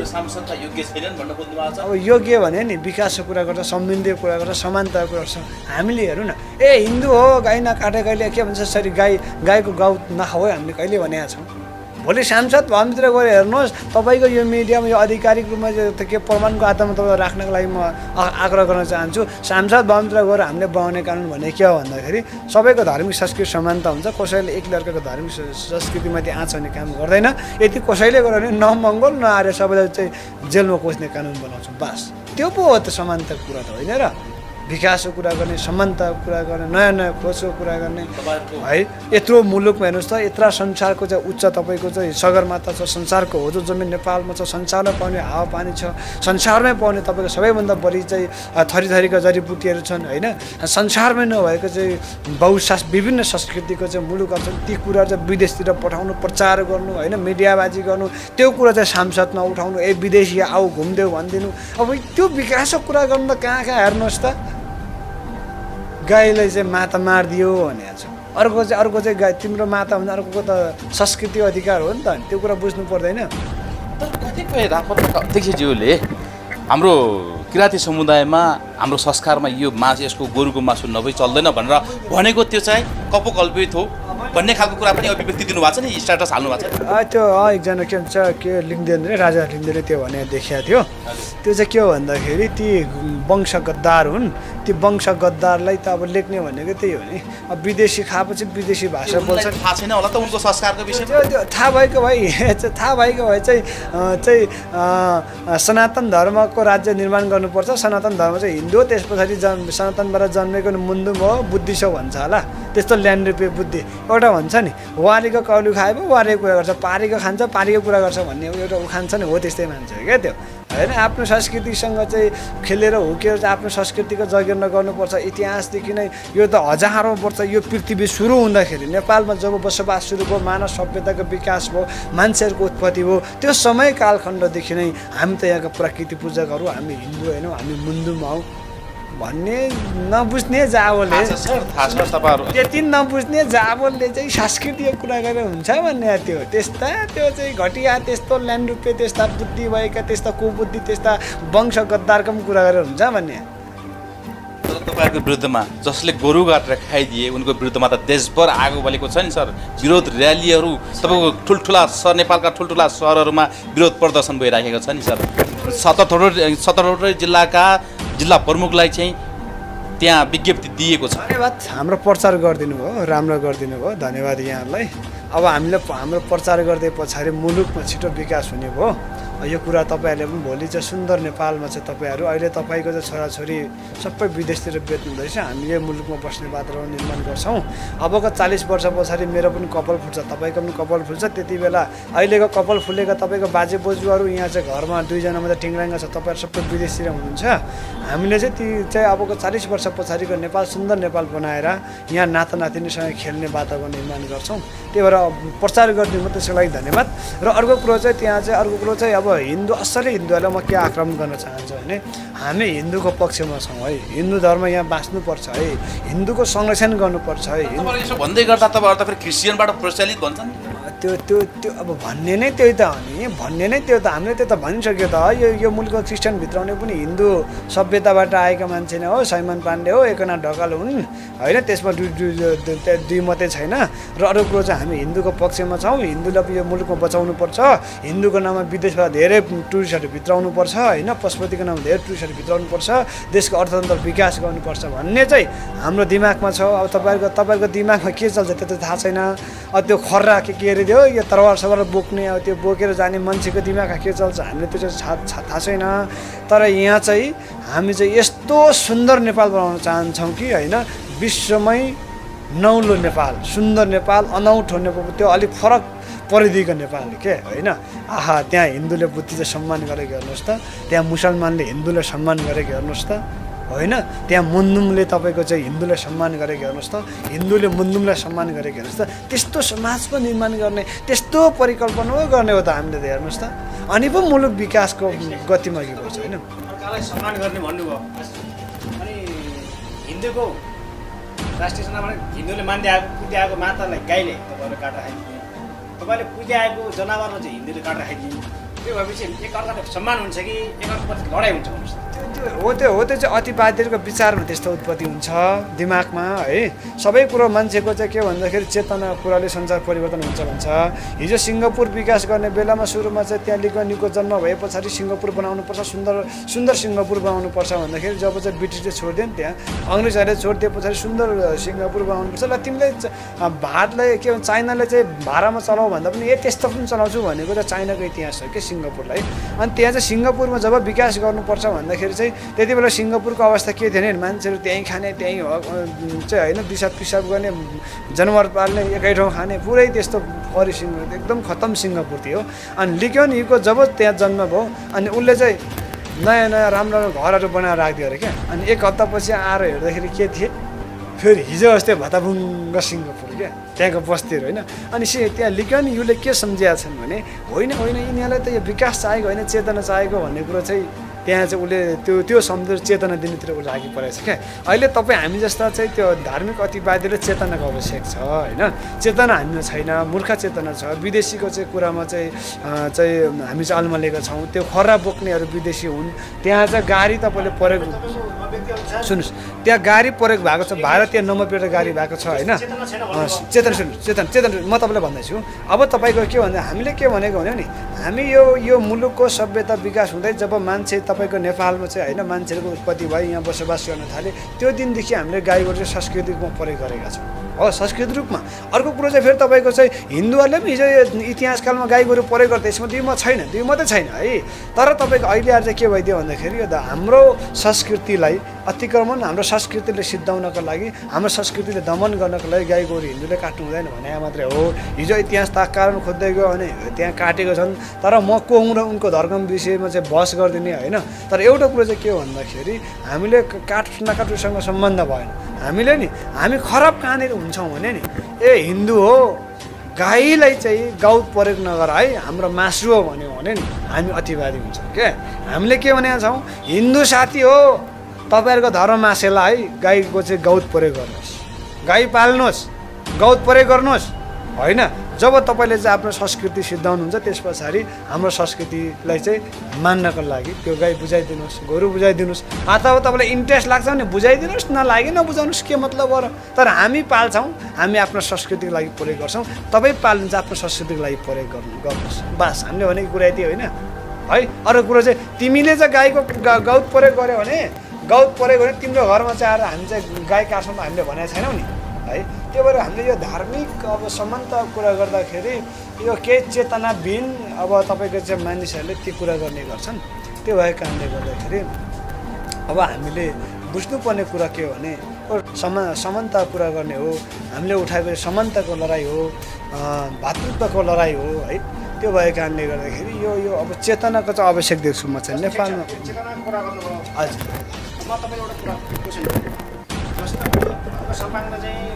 अब योग्य भने नि विकासको कुरा गर्छ, समृद्धिको कुरा गर्छ, समानताको कुरा गर्छ। हामीले हेरौँ न हिन्दू हो गाई नकाटे कहिले के भन्छ सरी गाईको गाउँ नखाऊ है हामीले कहिले भनेका छौँ। भोलि सांसद भवनभित्र गएर हेर्नुहोस् तपाईँको यो मिडियामा यो आधिकारिक रूपमा के प्रमाणको आधारमा तपाईँ राख्नको लागि म आग्रह गर्न चाहन्छु। सांसद भवनभित्र गएर हामीले बनाउने कानुन भने के हो भन्दाखेरि सबैको धार्मिक संस्कृति समानता हुन्छ। कसैले एक अर्काको धार्मिक संस्कृतिमाथि आँच हुने काम गर्दैन। यदि कसैले गर्यो भने न मङ्गोल न आर्य सबैलाई चाहिँ जेलमा कोस्ने कानुन बनाउँछौँ बास। त्यो पो हो त समानताको कुरा त होइन र। विकासको कुरा गर्ने, समानताको कुरा गर्ने, नयाँ खोजको कुरा गर्ने है। यत्रो मुलुकमा हेर्नुहोस् त यत्रो संसारको चाहिँ उच्च तपाईँको चाहिँ सगरमाथा छ, संसारको हो जो जमिन नेपालमा छ, संसारमा पाउने हावापानी छ, संसारमै पाउने तपाईँको सबैभन्दा बढी चाहिँ थरीका जडीबुटीहरू छन् होइन। संसारमै नभएको चाहिँ विभिन्न संस्कृतिको चाहिँ मुलुकहरू छन्। ती कुराहरू चाहिँ विदेशतिर पठाउनु, प्रचार गर्नु होइन, मिडियाबाजी गर्नु, त्यो कुरा चाहिँ सांसदमा उठाउनु, विदेशी आऊ घुम्देऊ भनिदिनु। अब त्यो विकासको कुरा गर्नु त कहाँ हेर्नुहोस् त गाईलाई चाहिँ माता मारिदियो भनेको छ। अर्को चाहिँ गाई तिम्रो माता भन्दा अर्को त संस्कृति अधिकार हो नि त। त्यो कुरा बुझ्नु पर्दैन। तर कतिपय राजपत्रका अध्यक्षज्यूले हाम्रो किराँती समुदायमा हाम्रो संस्कारमा यो यसको गोरुको मासु नभई चल्दैन भनेर भनेको त्यो चाहिँ कपोकल्पित हो भन्ने खालको कुरा पनि अभिव्यक्ति दिनुभएको छ नि, स्ट्याटस हाल्नु भएको छ। त्यो एकजना के भन्छ के लिङ्गदेन रे राजा लिङ्गदेनले त्यो भने देखाएको थियो। त्यो चाहिँ के हो भन्दाखेरि ती वंश गद्दार हुन्। ती वंश गद्दारलाई त अब लेख्ने भनेको त्यही हो नि। अब विदेशी खाएपछि विदेशी भाषा बोल्छ। थाहा छैन होला त उनको संस्कारको विषय। त्यो थाहा भएको भए चाहिँ सनातन धर्मको राज्य निर्माण गर्नुपर्छ। सनातन धर्म चाहिँ हिन्दू हो, त्यस पछाडि सनातनबाट जन्मेको मुन्दुम हो, बुद्धिस्ट हो भन्छ होला। त्यस्तो ल्यान्ड रुपे बुद्धि एउटा भन्छ नि। वारीको कौली खाए पो वारीको कुरा गर्छ, पारीको खान्छ पारीको कुरा गर्छ भन्ने एउटा उखान छ नि। हो त्यस्तै मान्छे हो क्या त्यो होइन। आफ्नो संस्कृतिसँग चाहिँ खेलेर हुकेर चाहिँ आफ्नो संस्कृतिको जगेर्न गर्नुपर्छ। इतिहासदेखि नै यो त हजारौँ वर्ष यो पृथ्वी सुरु हुँदाखेरि नेपालमा जब बसोबास सुरु भयो, मानव सभ्यताको विकास भयो, मान्छेहरूको उत्पत्ति भयो, त्यो समय कालखण्डदेखि नै हामी त यहाँको प्रकृति पूजकहरू, हामी हिन्दू होइनौँ, हामी मुन्दुम हौँ भन्ने नबुझ्ने जावलले त्यति नबुझ्ने जावलले चाहिँ संस्कृतिको कुरा गरेर हुन्छ भन्ने त्यो चाहिँ घटिया त्यस्तो ल्यान्ड रुपे त्यस्ता बुद्धि भएका त्यस्ता कुबुद्धि त्यस्ता वंश गद्दारको पनि कुरा गरेर हुन्छ भन्ने। तपाईँको विरुद्धमा जसले गोरु काटेर खाइदिए उनको विरुद्धमा त देशभर आगो बलेको छ नि सर। विरोध र्यालीहरू तपाईँको ठुल्ठुला नेपालका ठुल्ठुला सहरहरूमा विरोध प्रदर्शन भइराखेको छ नि सर। 17 जिल्ला प्रमुखलाई चाहिँ त्यहाँ विज्ञप्ति दिएको छ। धन्यवाद, हाम्रो प्रचार गरिदिनु भयो, राम्रो गरिदिनु भयो, धन्यवाद यहाँहरूलाई। अब हामीले हाम्रो प्रचार गर्दै पछाडि मुलुकमा छिटो विकास हुने भयो। यो कुरा तपाईँहरूले पनि भोलि चाहिँ सुन्दर नेपालमा चाहिँ तपाईँहरू अहिले तपाईँको चाहिँ छोराछोरी सबै विदेशतिर बेच्नुहुँदैछ, हामीले मुलुकमा बस्ने वातावरण निर्माण गर्छौँ। अबको 40 वर्ष पछाडि मेरो पनि कपाल फुट्छ, तपाईँको पनि कपाल फुल्छ। त्यति बेला अहिलेको कपाल फुलेका तपाईँको बाजे बोजूहरू यहाँ चाहिँ घरमा 2 जना मात्रै टिङ्ग्राङ्गा छ, तपाईँहरू सबै विदेशतिर हुनुहुन्छ। हामीले चाहिँ ती चाहिँ अबको 40 वर्ष पछाडिको नेपाल सुन्दर नेपाल बनाएर यहाँ नाता नातिनीसँग खेल्ने वातावरण निर्माण गर्छौँ। त्यही भएर प्रचार गरिदिनु म त्यसको लागि धन्यवाद। र अर्को कुरो चाहिँ त्यहाँ चाहिँ अर्को कुरो चाहिँ अब हिन्दू असली हिन्दूहरूलाई म के आक्रमण गर्न चाहन्छु भने हामी हिन्दूको पक्षमा छौँ है। हिन्दू धर्म यहाँ बाँच्नुपर्छ है, हिन्दूको संरक्षण गर्नुपर्छ है। यसो भन्दै गर्दा तपाईँहरू त फेरि क्रिस्चियनबाट प्रचलित भन्छन्। त्यो अब भन्ने नै त्यही त हो नि, भन्ने नै त्यो त हामीले त्यो त भनिसक्यो त। यो मुलुकको क्रिस्चियन भित्राउने पनि हिन्दू सभ्यताबाट आएका मान्छे नै हो। साइमन पाण्डे हो, एकनाथ ढकाल हुन् होइन, त्यसमा दुई मात्रै छैन। र अरू कुरो चाहिँ हामी हिन्दूको पक्षमा छौँ। हिन्दूलाई यो मुलुकमा बचाउनुपर्छ, हिन्दूको नाममा विदेशबाट धेरै टुरिस्टहरू भित्राउनुपर्छ होइन, पशुपतिको नाममा धेरै टुरिस्टहरू भित्राउनुपर्छ, देशको अर्थतन्त्र विकास गर्नुपर्छ भन्ने चाहिँ हाम्रो दिमागमा छ। अब तपाईँहरूको दिमागमा के चल्छ त्यो त थाहा छैन। त्यो खर्रा के अरे त्यो यो तरवार सवार बोक्ने अब त्यो बोकेर जाने मान्छेको दिमागमा के चल्छ हामीले त्यो चाहिँ थाहा छैन। तर यहाँ चाहिँ हामी चाहिँ यस्तो सुन्दर नेपाल बनाउन चाहन्छौँ कि होइन, विश्वमै नौलो नेपाल, सुन्दर नेपाल, अनौठो नेपाल, त्यो अलिक फरक परिधिको नेपाल के होइन। आहा, त्यहाँ हिन्दूले बुद्धिले सम्मान गरेको हेर्नुहोस् त, त्यहाँ मुसलमानले हिन्दूलाई सम्मान गरेको हेर्नुहोस् त होइन, त्यहाँ मुन्नुमले तपाईँको चाहिँ हिन्दूलाई सम्मान गरेको हेर्नुहोस् त, हिन्दूले मुन्नुमलाई सम्मान गरेको हेर्नुहोस् त। त्यस्तो समाजको निर्माण गर्ने, त्यस्तो परिकल्पना गर्ने हो त हामीले त हेर्नुहोस् त। अनि पो मुलुक विकासको गतिमा अघि बढ्छ होइन। अर्कालाई सम्मान गर्ने भन्नुभयो, अनि हिन्दूको राष्ट्रिय जनावर हिन्दूले मान्दै आएको पुज्दै आएको मातालाई गाईले तपाईँहरूले काटेर खाइदिने, तपाईँले पुज्दै आएको जनावरमा चाहिँ हिन्दूले काटेर खाइदिने, त्यो भएपछि एकअर्काले सम्मान हुन्छ कि एकअर्काप्रति लडाइँ हुन्छ भन्नुहोस् त। त्यो चाहिँ अतिवादीहरूको विचारमा त्यस्तो उत्पत्ति हुन्छ दिमागमा है। सबै कुरो मान्छेको चाहिँ के भन्दाखेरि चेतना कुराले संसार परिवर्तन हुन्छ भन्छ। हिजो सिङ्गापुर विकास गर्ने बेलामा सुरुमा चाहिँ त्यहाँ लिगनीको जन्म भए पछाडि सिङ्गापुर बनाउनुपर्छ, सुन्दर सिङ्गापुर बनाउनुपर्छ भन्दाखेरि जब चाहिँ ब्रिटिसले छोडिदियो नि, त्यहाँ अङ्ग्रेजहरूले छोडिदिए पछाडि सुन्दर सिङ्गापुर बनाउनुपर्छ। ल तिमीले भारतलाई के भन्छ, चाइनाले चाहिँ भाडामा चलाऊ भन्दा पनि त्यस्तो पनि चलाउँछु भनेको चाहिँ चाइनाको इतिहास हो कि सिङ्गापुरलाई। अनि त्यहाँ चाहिँ सिङ्गापुरमा जब विकास गर्नुपर्छ भन्दाखेरि चाहिँ त्यति बेला सिङ्गापुरको अवस्था के थियो भने मान्छेहरू त्यहीँ खाने, त्यहीँ चाहिँ होइन दिसा पिसाब गर्ने, जनावर पाल्ने, एकै ठाउँ खाने, पुरै त्यस्तो सिङ्गापुर एकदम खतम सिङ्गापुर थियो। अनि लिगनीको जब त्यहाँ जन्म भयो अनि उसले चाहिँ नयाँ नयाँ राम्रो घरहरू बनाएर राखिदियो अरे क्या। अनि 1 हप्तापछि आएर हेर्दाखेरि के थिए, फेरि हिजो अस्ति भताभुङ्ग सिङ्गापुर क्या, त्यहाँको बस्तीहरू होइन। अनि त्यहाँ लिगनीले के सम्झिएका छन् भने होइन यिनीहरूलाई त यो विकास चाहेको होइन, चेतना चाहेको भन्ने कुरो चाहिँ त्यहाँ चाहिँ उसले त्यो सम्झेर चेतना दिनेतिर ऊ लागि परेको छ क्या। अहिले तपाईँ हामी जस्ता चाहिँ त्यो धार्मिक अतिवादीले चेतनाको आवश्यक छ होइन। चेतना हामीमा छैन, मूर्ख चेतना छ। विदेशीको चाहिँ कुरामा चाहिँ हामी चाहिँ अल्मलिएका छौँ। त्यो खर्रा बोक्नेहरू विदेशी हुन्। त्यहाँ चाहिँ गाडी तपाईँले प्रयोग सुन्नुहोस्, त्यहाँ गाडी प्रयोग भएको छ, भारतीय नम्बर प्लेट गाडी भएको छ होइन। चेतना म तपाईँलाई भन्दैछु। अब तपाईँको के भन्दा हामीले के भनेको भन्यो नि, हामी यो मुलुकको सभ्यता विकास हुँदै जब मान्छे तपाईँको नेपालमा चाहिँ होइन मान्छेहरूको उत्पत्ति भयो, यहाँ बसोबास गर्न थाले, त्यो दिनदेखि हामीले गाई गोरु चाहिँ सांस्कृतिक रूपमा प्रयोग गरेका छौँ हो, सांस्कृतिक रूपमा। अर्को कुरो चाहिँ फेरि तपाईँको चाहिँ हिन्दूहरूले पनि हिजो इतिहासकालमा गाई गोरु प्रयोग गर्दा यसमा दुई मात्रै छैन है। तर तपाईँको अहिले आएर चाहिँ के भइदियो भन्दाखेरि यो हाम्रो संस्कृतिलाई अतिक्रमण, हाम्रो संस्कृतिले सिद्धाउनको लागि, हाम्रो संस्कृतिले दमन गर्नको लागि गाई गोरु हिन्दूले काट्नु हुँदैन भने मात्रै हो। हिजो इतिहास कारण खोज्दै गयो भने त्यहाँ काटेको छन्। तर म को हुँ र उनको धर्म विषयमा चाहिँ बहस गरिदिने होइन। तर एउटा कुरो चाहिँ के हो भन्दाखेरि हामीले काठ नकाटुसँग सम्बन्ध भएन। हामी खराब कहाँनिर हुन्छौँ भने नि हिन्दू हो, गाईलाई चाहिँ गौत प्रयोग नगर है, हाम्रो मासु हो भन्यो भने नि हामी अतिवादी हुन्छौँ क्या। हामीले के भनेका छौँ, हिन्दू साथी हो तपाईँहरूको धर्म मासेलाई है, गाईको चाहिँ गौत प्रयोग गर्नुहोस्, गाई पाल्नुहोस्, गौत प्रयोग गर्नुहोस् होइन। जब तपाईँले चाहिँ आफ्नो संस्कृति सिद्धाउनुहुन्छ त्यस पछाडि हाम्रो संस्कृतिलाई चाहिँ मान्नको लागि त्यो गाई बुझाइदिनुहोस्, गोरु बुझाइदिनुहोस्। अथवा तपाईँलाई इन्ट्रेस्ट लाग्छ भने बुझाइदिनुहोस्, नलागे नबुझाउनुहोस्, के मतलब हो र। तर हामी पाल्छौँ, हामी आफ्नो संस्कृतिको लागि प्रयोग गर्छौँ। तपाईँ पाल्नुहुन्छ आफ्नो संस्कृतिको लागि प्रयोग गर्नुहोस्, बास। हामीले भनेको कुरा यति होइन है। अरू कुरो चाहिँ तिमीले चाहिँ गाईको गौत प्रयोग गर्यो भने, गौत प्रयोग भने तिम्रो घरमा चाहिँ आएर हामी चाहिँ गाई काट्छौँ हामीले भनेको छैनौँ नि है। त्यही भएर हामीले यो धार्मिक अब समानताको कुरा गर्दाखेरि यो केही चेतनाविहीन अब तपाईँको चाहिँ मानिसहरूले ती कुरा गर्ने गर्छन्। त्यो भएको कारणले गर्दाखेरि अब हामीले बुझ्नुपर्ने कुरा के हो भने समानताको कुरा गर्ने हो, हामीले उठाएको समानताको लडाइँ हो, भातृत्वको लडाइँ हो है। त्यो भएको कारणले गर्दाखेरि यो अब चेतनाको चाहिँ आवश्यक देख्छु म चाहिँ नेपालमा। चेतनाको कुरा गर्नुभयो। हजुर म तपाईँले एउटा कुरा क्वेसन गर्छु। जस्तो अर्को साम्पाङमा चाहिँ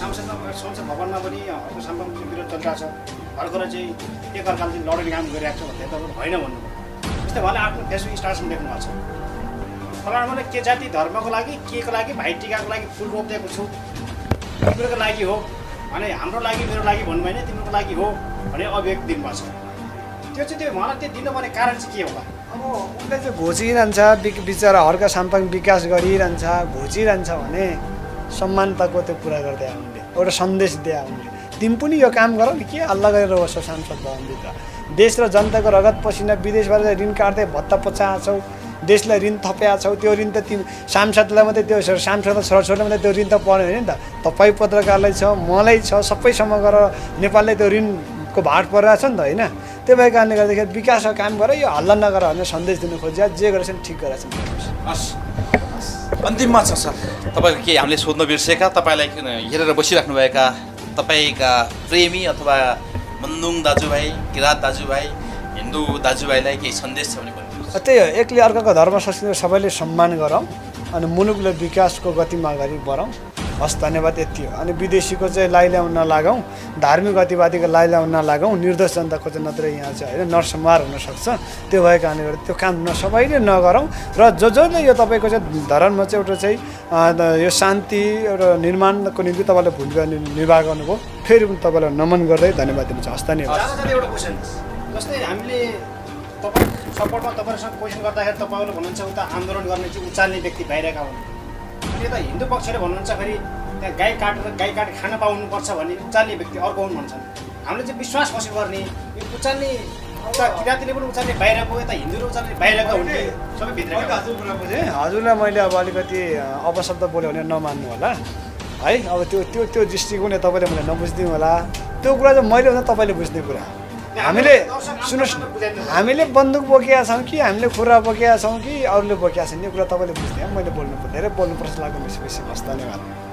संसद भवनमा पनि अर्को साम्पाङको चाहिँ विरोध चलिरहेको छ, भर्खर चाहिँ एकअर्काले चाहिँ लड्ने काम गरिरहेको छ भन्ने तपाईँ होइन भन्नुभयो। जस्तै उहाँले आफ्नो फेसबुक स्टाटसमा लेख्नु भएको छ, फलानाले के जाति धर्मको लागि केको लागि भाइटिकाको लागि फुल रोपिदिएको छु, तिम्रोको लागि हो भने हाम्रो लागि मेरो लागि भन्नु भएन, तिम्रो लागि हो भने अभिव्यक्ति दिनुभएको छ। त्यो चाहिँ त्यो उहाँलाई त्यो दिनुपर्ने कारण चाहिँ के होला? अब उसले चाहिँ घोचिरहन्छ, बिचरा हर्का साम्पाङ विकास गरिरहन्छ, घोचिरहन्छ भने समानताको त्यो कुरा गर्दै उनले एउटा सन्देश दिए उनले, तिमी पनि यो काम गर नि, के हल्ला गरेर बस्छौ सांसद भवनभित्र, देश र जनताको रगत पसिना विदेशबाट ऋण काट्दै भत्ता पचाएछौ, देशलाई ऋण थपेका छौ। त्यो ऋण त तिमी सांसदलाई मात्रै त्यो सांसद छोराछोरीलाई मात्रै त्यो ऋण त पर्ने होइन नि त, तपाईँ पत्रकारलाई छ, मलाई छ, सबैसँग गरेर नेपाललाई त्यो ऋणको भार परिरहेछ नि त होइन। त्यो भएको कारणले गर्दाखेरि विकासको काम गर, यो हल्ला नगर भनेर सन्देश दिनु खोज्या, जे गरेछन् ठिक गरेछन्। हस् अन्तिममा छ सर, तपाईँको के हामीले सोध्न बिर्सेका, तपाईँलाई हेरेर बसिराख्नुभएका तपाईँका प्रेमी अथवा मन्दुङ दाजुभाइ, किराँत दाजुभाइ, हिन्दू दाजुभाइलाई केही सन्देश छ भने भन्नुहोस्। त्यही हो, एकले अर्काको धर्म संस्कृति सबैले सम्मान गरौँ अनि मुलुकले विकासको गतिमा अगाडि बढाउँ। हस् धन्यवाद, यति हो। अनि विदेशीको चाहिँ लाई ल्याउन नलागौँ, धार्मिक गतिवादीको लाई ल्याउन नलागौँ, निर्दोष जनताको चाहिँ नत्र यहाँ चाहिँ होइन नरसंहार हुनसक्छ। त्यो भएको कारणले गर्दा त्यो काम सबैले नगरौँ र जसले यो तपाईँको चाहिँ धर्ममा चाहिँ एउटा चाहिँ यो शान्ति एउटा निर्माणको निम्ति तपाईँले भूमिका निर्वाह गर्नुभयो, फेरि पनि तपाईँलाई नमन गर्दै धन्यवाद दिनु छ। हस् धन्यवाद। एउटा क्वेसन, जस्तै हामीले तपाईँ सपोर्टमा तपाईँसँग क्वेसन गर्दाखेरि तपाईँहरूले भन्नुहुन्छ उता आन्दोलन गर्ने चाहिँ उचाल्ने व्यक्ति बाहिरका हुन्, अनि यता हिन्दू पक्षले भन्नुहुन्छ फेरि त्यहाँ गाई काटेर खान पाउनुपर्छ भन्ने उचाल्ने व्यक्ति अर्को हुन् भन्छन्। हामीले चाहिँ विश्वास कसरी गर्ने, यो उचाल्ने उता किराँतीले पनि उचाल्ने बाहिरको, यता हिन्दूले उचाल्ने बाहिरका हुन् कि सबै भित्रका? हजुरलाई मैले अब अलिकति अपशब्द बोल्यो भने नमान्नु होला है। अब त्यो दृष्टिकोण तपाईँले मलाई नबुझिदिनु होला, त्यो कुरा चाहिँ मैले भन्दा तपाईँले बुझ्ने कुरा। हामीले सुन्नुहोस्, हामीले बन्दुक बोकेका छौँ कि हामीले खुर्रा बोकेका छौँ कि अरूले बोकेका छन्, यो कुरा तपाईँले बुझ्ने, मैले बोल्नु धेरै बोल्नुपर्छ लाग्यो बेसी। हस् धन्यवाद।